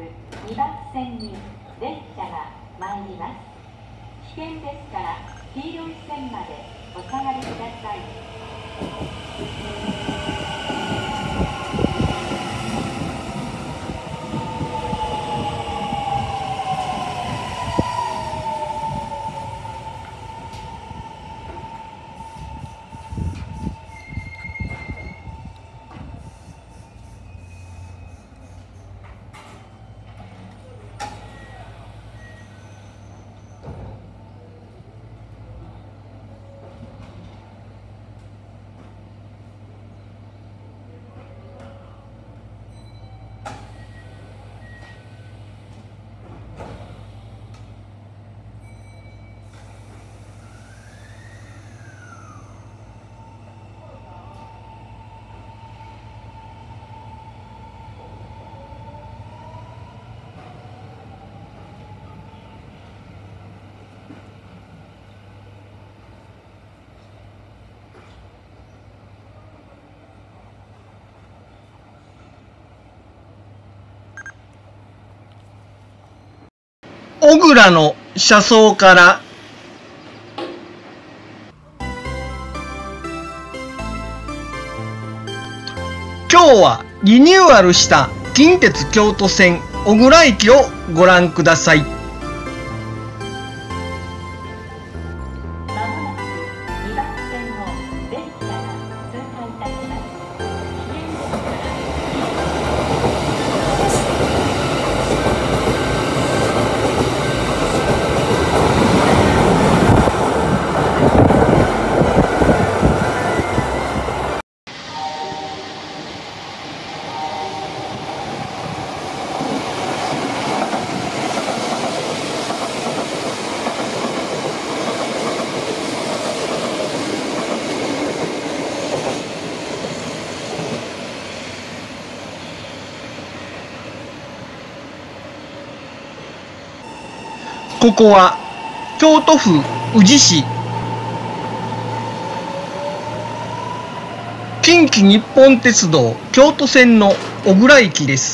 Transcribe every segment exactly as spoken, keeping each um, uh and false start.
にばん線に電車が参ります。危険ですから黄色い線までお下がりください。 小倉の車窓から今日はリニューアルした近鉄京都線小倉駅をご覧ください。ここは京都府宇治市近畿日本鉄道京都線の小倉駅です。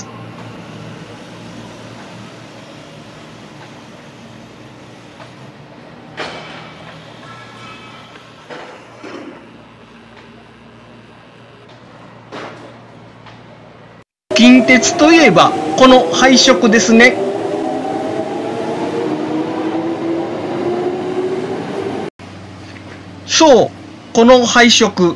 近鉄といえばこの配色ですね。そう、この配色。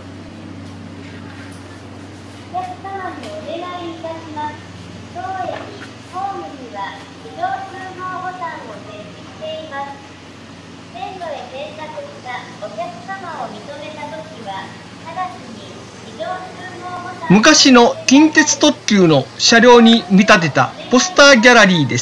お客様にお願いいたします。当駅ホームには自動通報ボタンを設置しています。線路へ転落したお客様を認めたときは、直ちに自動通報ボタンを。 昔の近鉄特急の車両に見立てたポスターギャラリーです。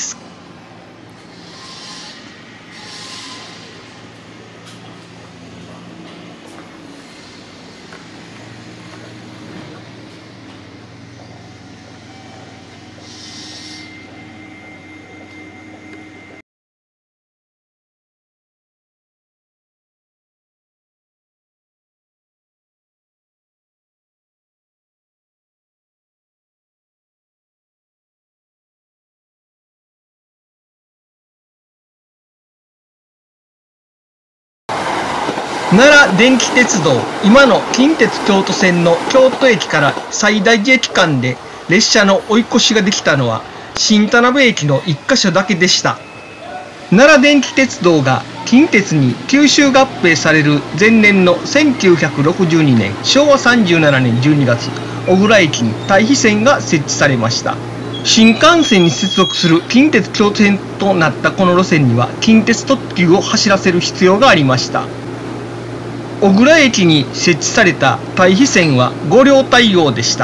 奈良電気鉄道、今の近鉄京都線の京都駅から西大寺駅間で列車の追い越しができたのは新田辺駅のいっかしょだけでした。奈良電気鉄道が近鉄に吸収合併される前年のせんきゅうひゃくろくじゅうにねんしょうわさんじゅうななねんじゅうにがつ、小倉駅に対比線が設置されました。新幹線に接続する近鉄京都線となったこの路線には近鉄特急を走らせる必要がありました。小倉駅に設置された対比線はご両対応でした。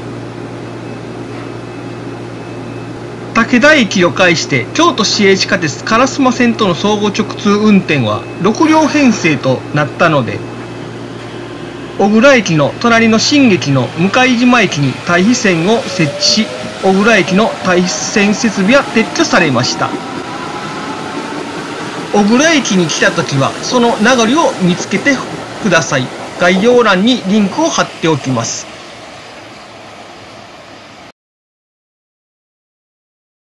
武田駅を介して京都市営地下鉄烏丸線との相互直通運転はろく両編成となったので、小倉駅の隣の新駅の向島駅に対比線を設置し、小倉駅の対比線設備は撤去されました。小倉駅に来たときはその名残を見つけてください。概要欄にリンクを貼っておきます。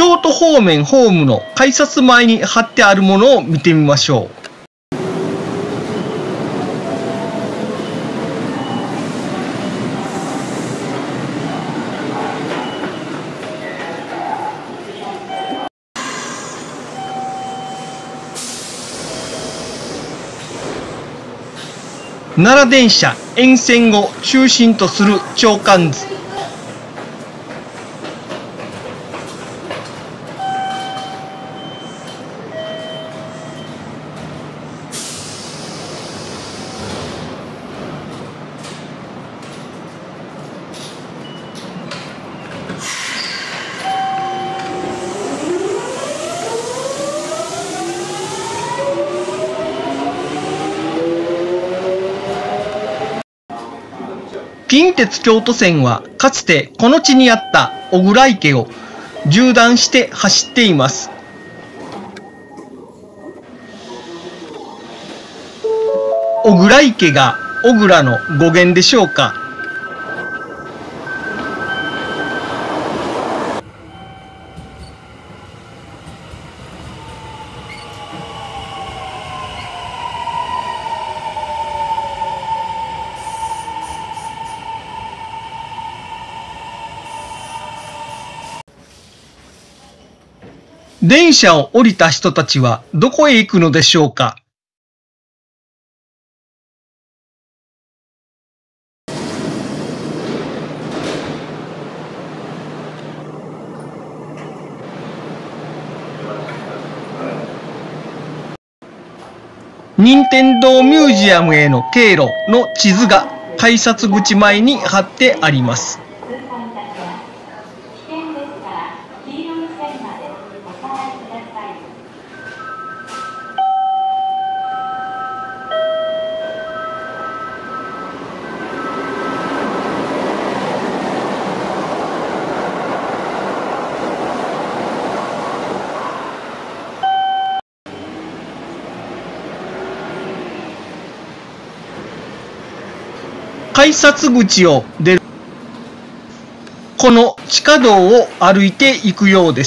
京都方面ホームの改札前に貼ってあるものを見てみましょう。奈良電車沿線を中心とする長官図。近鉄京都線はかつてこの地にあった小倉池を縦断して走っています。小倉池が小倉の語源でしょうか。電車を降りた人たちはどこへ行くのでしょうか。任天堂ミュージアムへの経路の地図が改札口前に貼ってあります。改札口を出るこの地下道を歩いていくようです。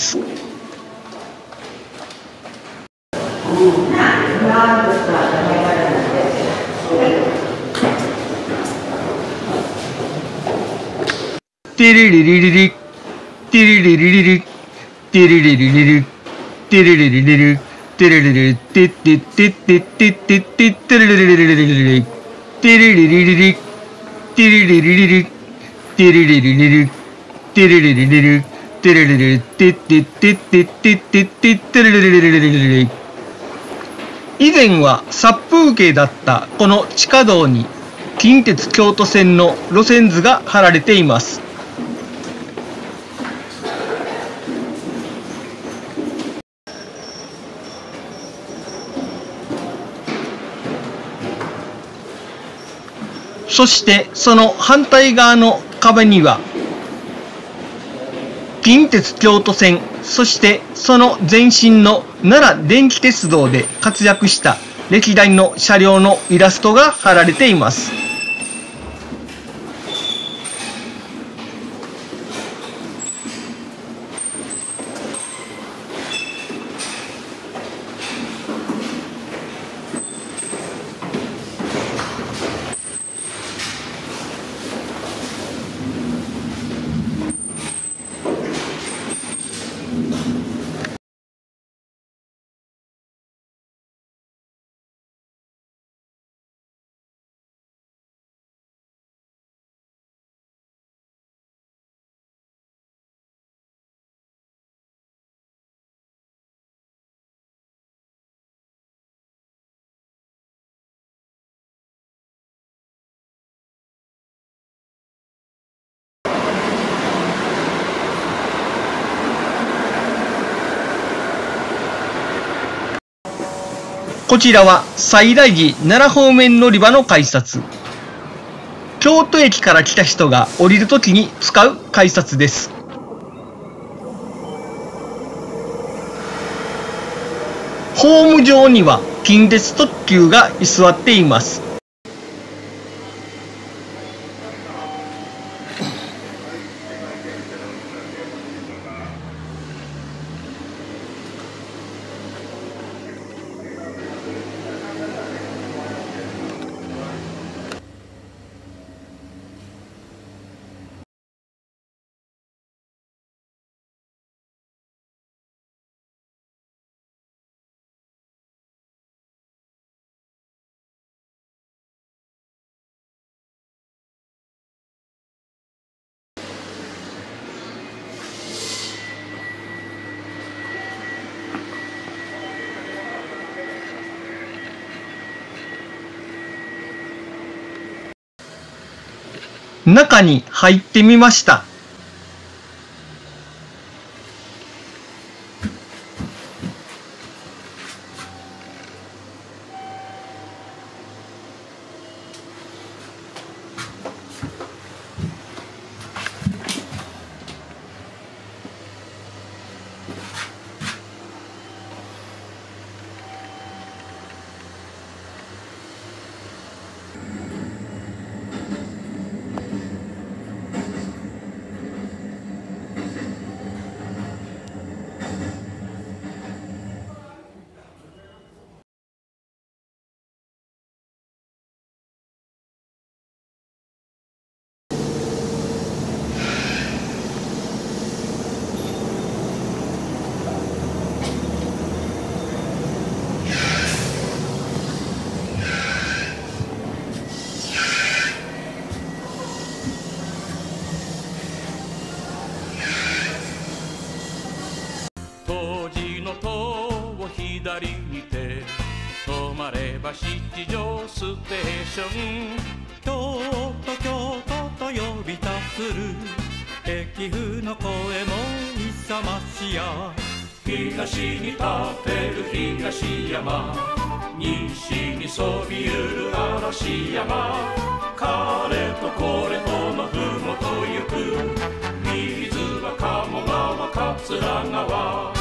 テレレレレレテレレレレレテレレレレレテレレレレレテレレレテテテテテテテテレレレレレレレテレレレレレテレレレレレテレレレレレテレレレレレテレレレテテテテテテテテレレレレレレレ。以前は殺風景だったこの地下道に近鉄京都線の路線図が貼られています。そしてその反対側の壁には近鉄京都線、そしてその前身の奈良電気鉄道で活躍した歴代の車両のイラストが貼られています。こちらは西大寺奈良方面乗り場の改札。京都駅から来た人が降りるときに使う改札です。ホーム上には近鉄特急が居座っています。 中に入ってみました。 当時の塔を左にて止まれば七条ステーション。京都京都と呼びたする駅風の声も勇ましや。東に立てる東山、西にそびゆる嵐山。彼とこれとのふもと行く水は鴨川桂川。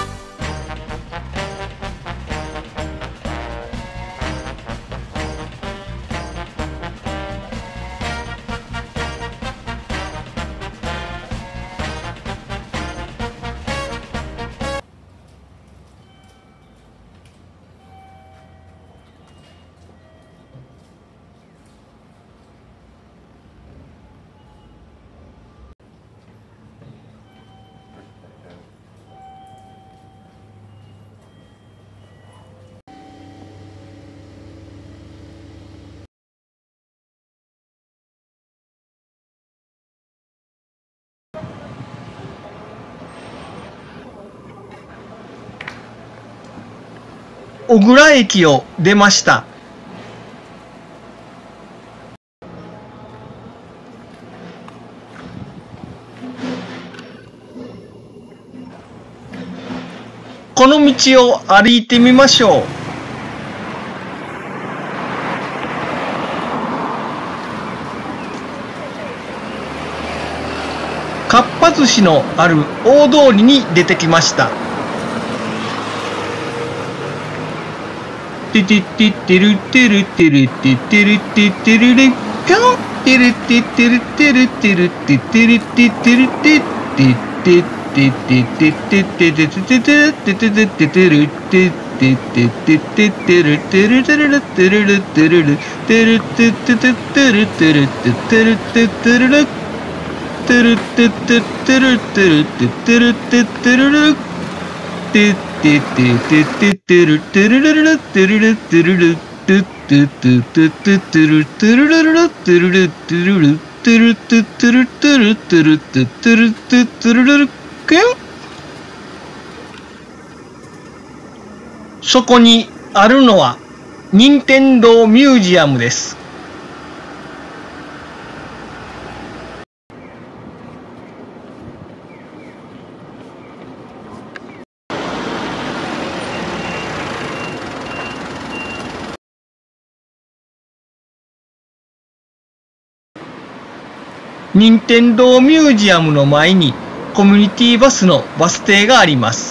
小倉駅を出ました。この道を歩いてみましょう。かっぱ寿司のある大通りに出てきました。ててててるてるてるててるててるれぴょんてるててるてるてるててるててるててててててててててててててててるててててててるてるてるてるてるてるててててるてるててるててるてるてててるてるてるててるててててててるてるるるてるるてるるててててててるてるるるてるるてるるてるててるてるてるててるててるるけん。そこにあるのは任天堂ミュージアムです。任天堂ミュージアムの前にコミュニティバスのバス停があります。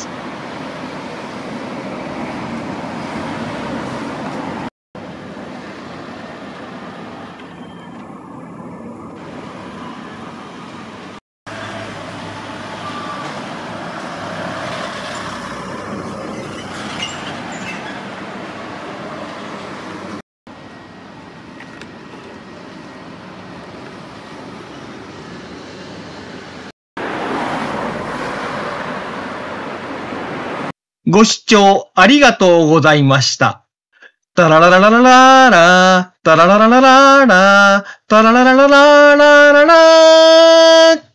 ご視聴ありがとうございました。タラララララララ、タララララララ、タララララララララ。